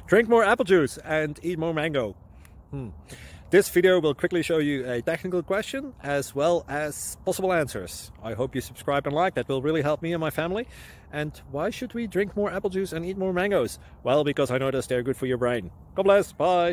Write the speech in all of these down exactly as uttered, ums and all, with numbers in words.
Drink more apple juice and eat more mango. Hmm. This video will quickly show you a technical question as well as possible answers. I hope you subscribe and like, that will really help me and my family. And why should we drink more apple juice and eat more mangoes? Well, because I noticed they're good for your brain. God bless, bye!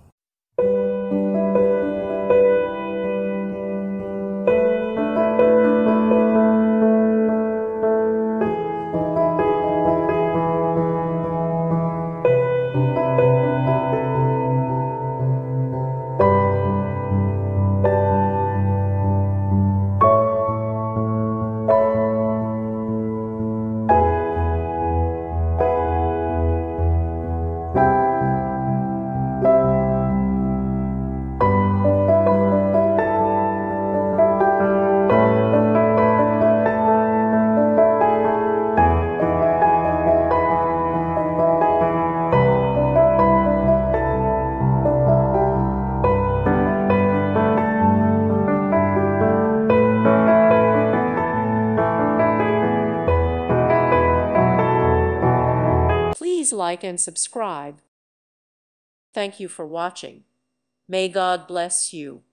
Please like and subscribe. Thank you for watching. May God bless you.